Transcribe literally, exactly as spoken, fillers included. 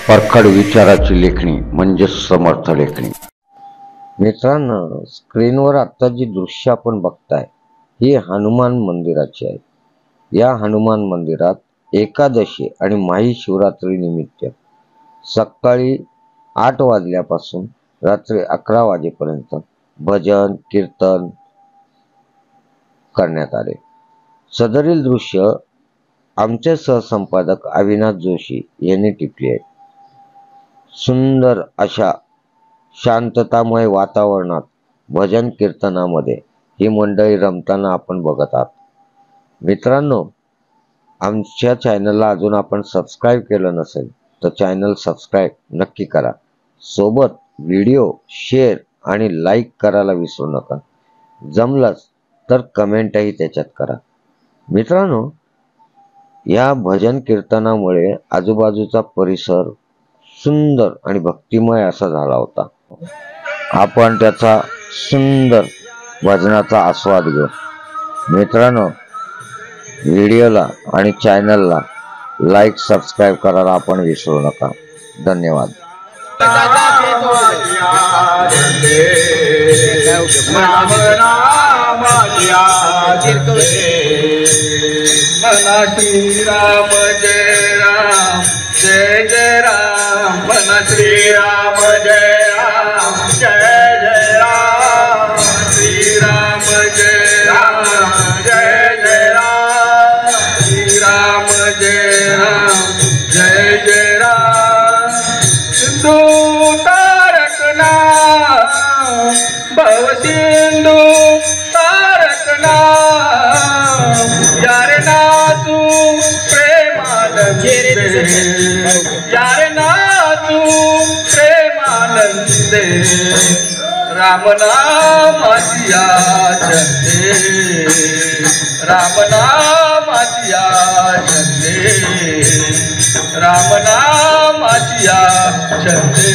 परखड विचाराची लेखणी म्हणजे समर्थ लेखणी। मित्रांनो, स्क्रीनवर आता जी दृश्य आपण बघताय ही हनुमान मंदिराची आहे। या हनुमान मंदिरात एकादशी आणि महाशिवरात्री निमित्त सकाळी आठ वाजल्यापासून रात्री अकरा वाजेपर्यंत भजन कीर्तन करण्यात आले। सदरील दृश्य आमचे सहसंपादक अविनाश जोशी यांनी टिपले आहे। सुंदर अशा शांततामय वातावरणात भजन कीर्तनामध्ये ही मंडळी रमताना आपण बघत आहात। मित्रांनो, आमच्या चॅनलला अजून आपण सबस्क्राइब केलं नसेल तर चॅनल सबस्क्राइब नक्की करा। सोबत व्हिडिओ शेअर आणि लाईक करायला विसरू नका। जमलंच तर कमेंटही त्याच्यात करा। मित्रांनो, या भजन कीर्तनामुळे आजूबाजूचा परिसर सुंदर आणि भक्तिमय असा झाला होता। आपण त्याचा सुंदर भजनाचा आस्वाद घेऊ। मित्रांनो, व्हिडिओला आणि चॅनलला लाईक सबस्क्राइब करायला आपण विसरू नका। धन्यवाद। मना श्री राम जय राम जय जय राम, मना श्री राम जय राम जय जय राम, श्री राम जय राम जय जय राम, श्री राम जय राम जय जय राम। सिंधु तारकना भव सिंधु तारकना यार नाचू प्रेमानंदे, यार नाचू प्रेमानंदे, राम नामाची आचंदे, राम नामाची आचंदे, राम नामाची आचंदे।